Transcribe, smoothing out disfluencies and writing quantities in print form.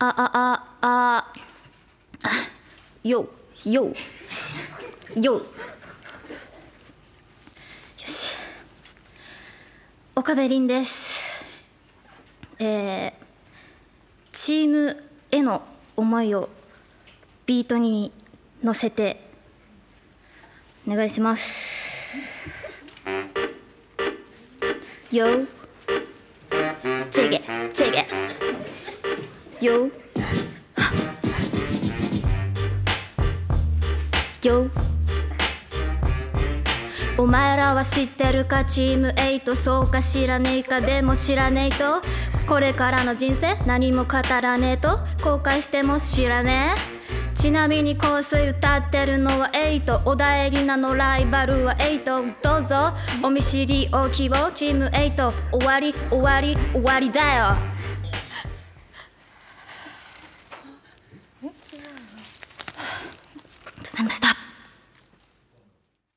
よよよ。よし、岡部凛です。チームへの思いをビートに乗せてお願いします。よチェゲチェゲよよ。お前らは知ってるかチーム8、そうか知らねえか、でも知らねえとこれからの人生何も語らねえと後悔しても知らねえ。ちなみに香水歌ってるのは8、小田絵里奈のライバルは8。どうぞお見知りおきをチーム8、終わり終わり終わりだよ。ありがとうございました。